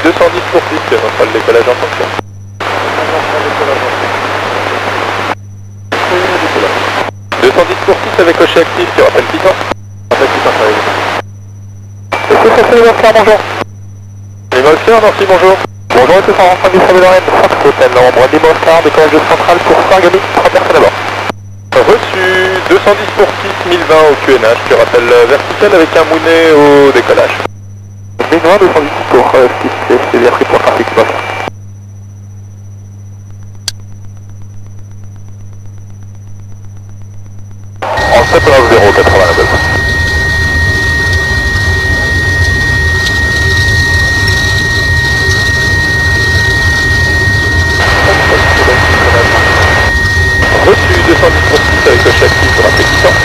210 pour 6, notre décollage en fonction. 210 pour 6 avec cocher actif, tu rappelles Titan. Rappelle Titan, ça va. Est-ce que ça fait Oscar, bonjour. Lima Oscar, Nancy, bonjour. Bonjour, est-ce que ça rentre du Sable Lorraine, Fox Hotel, nombre Lima Oscar, décollage de centrale pour Sargami, 3 personnes à bord. Reçu, 210 pour 6, 1020 au QNH, tu rappelles vertical avec un mounet au décollage. Benoît, 210 pour 6, c'est bien pris pour trafic boss. En 79089. Reçu 210 pour 6 avec le chef actif pour un petit temps.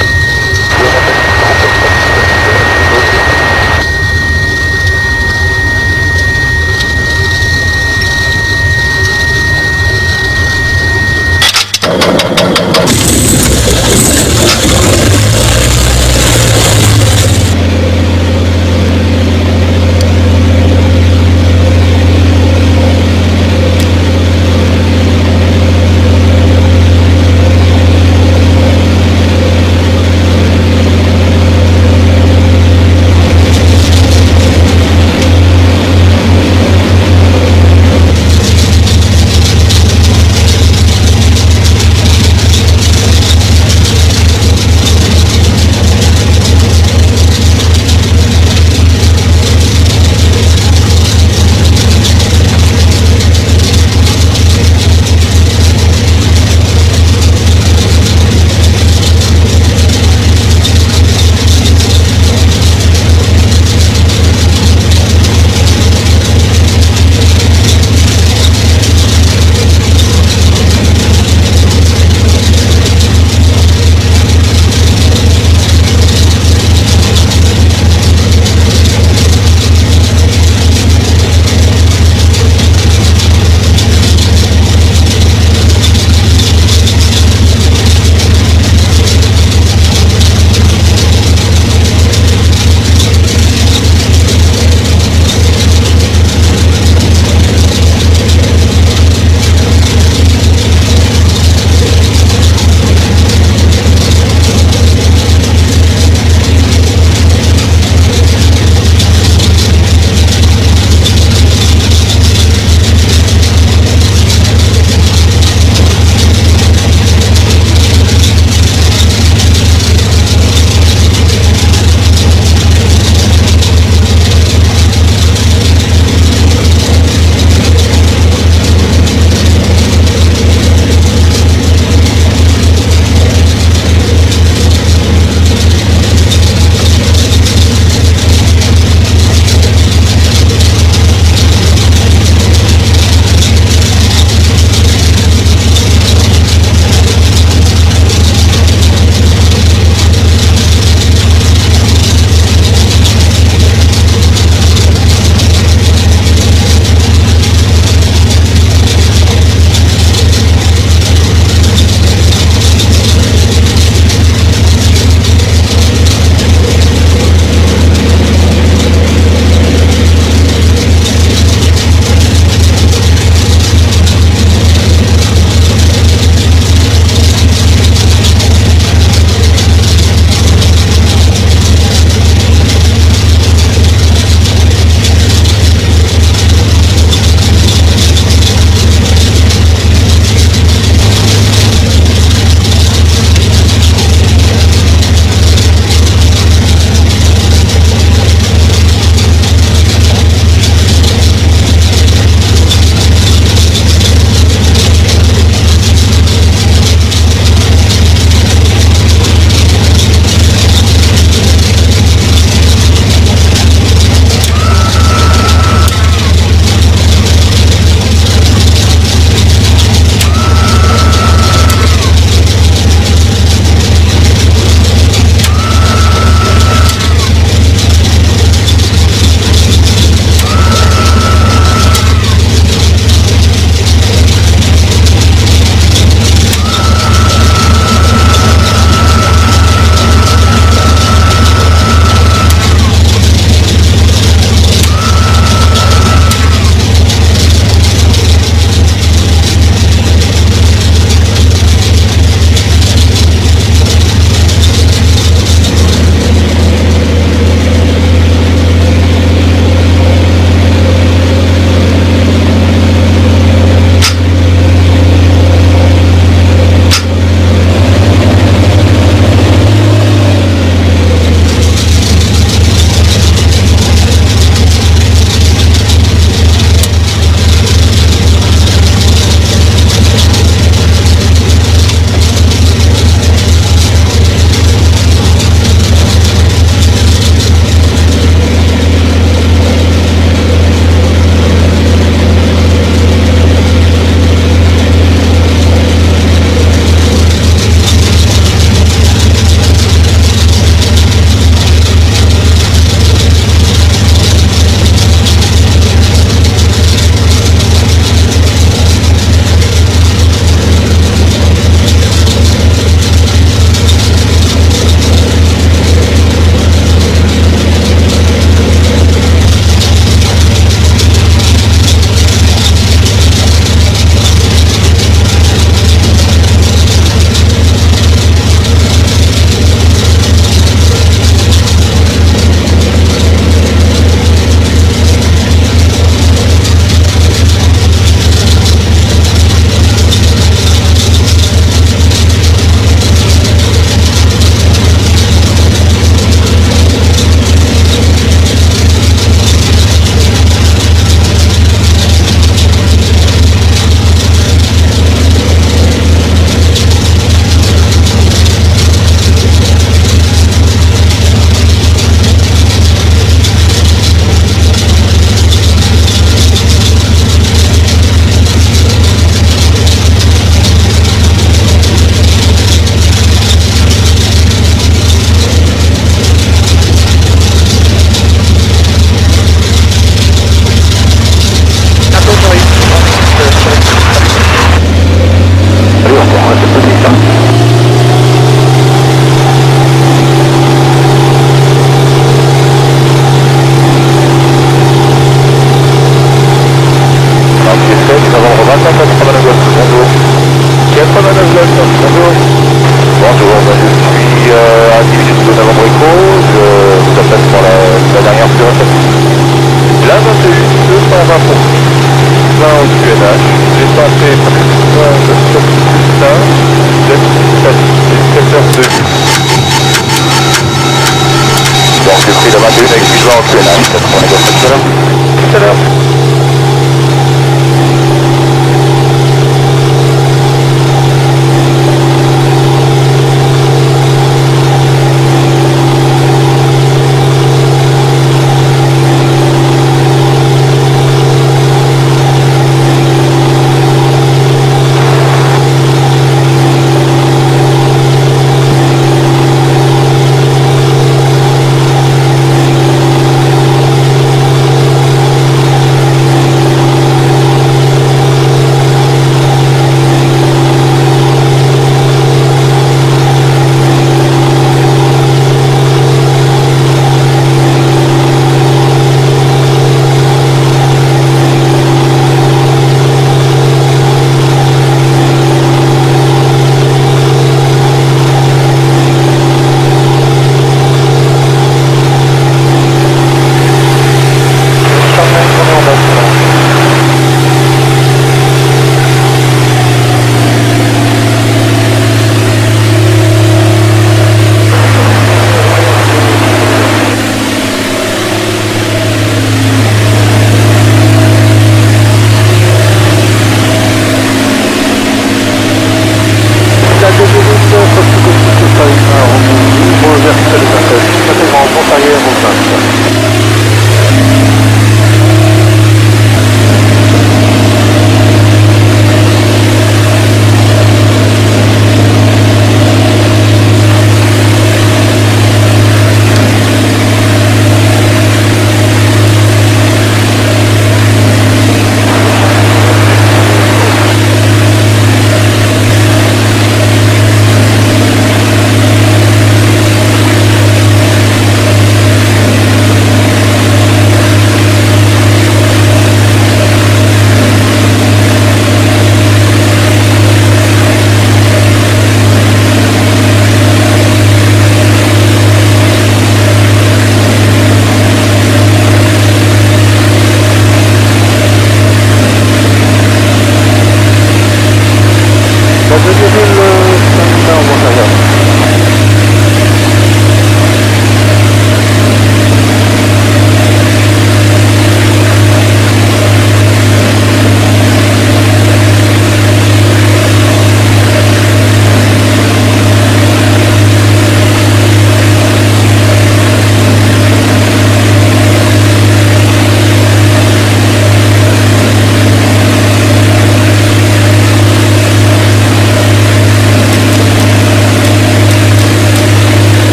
compris, le 21 avec Sylvain au QNH, peut-être qu'on négocie tout à l'heure. Tout à l'heure.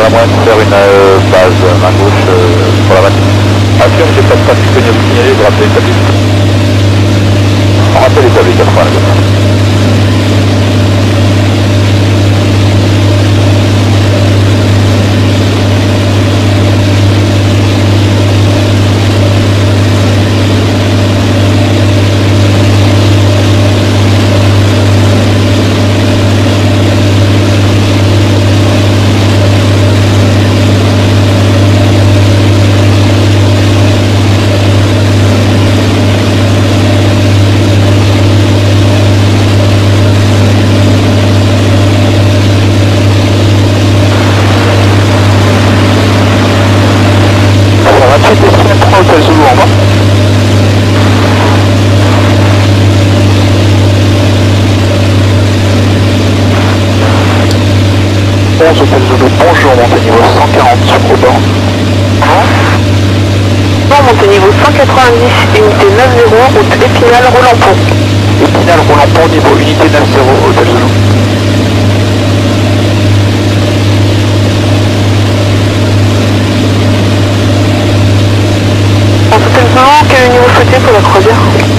aurait moyen de faire une base main gauche pour la matinée. Affirme, j'ai pas de trafic connu à vous signaler, vous rappelez l'établi. On rappelle l'établi 80. Hôtel Zulu en bas. Hôtel Zulu, bonjour, montez niveau 140 sur Aubin. Bon, montez niveau 190, unité 90, route Épinal, Roland-Pont. Épinal, Roland-Pont, niveau unité 90, Hôtel Zulu. Quel niveau souhaité pour la croisière?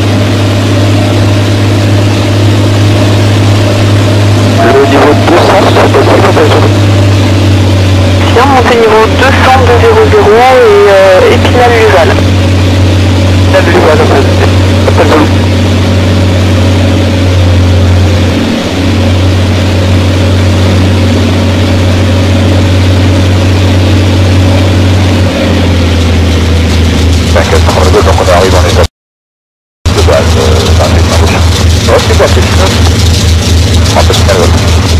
Le niveau 200, c'est possible. Bien, montez niveau 200 200 et Épinal-Luval. Épinal-Luval, Hôtel Zulu. Donc on arrive en état de base dans les mains gauche. Ouais, c'est quoi, c'est le un peu de calme.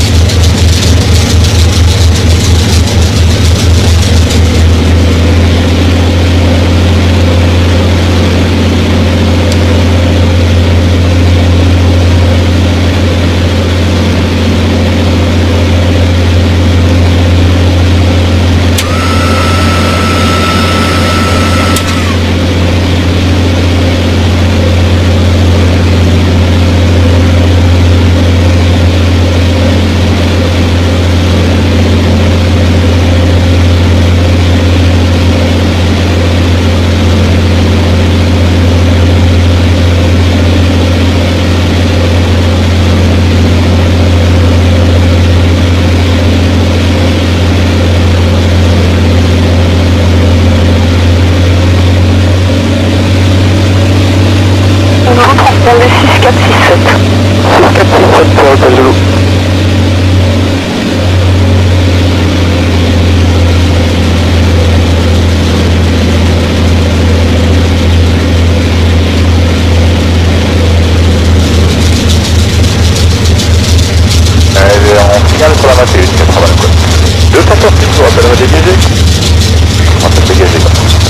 Répondez 6467. 6467 pour Hôtel Zulu. En finale pour la matinée, 80 quoi. 200 sorties, je vous rappellerai dégagé. On va se dégager quoi.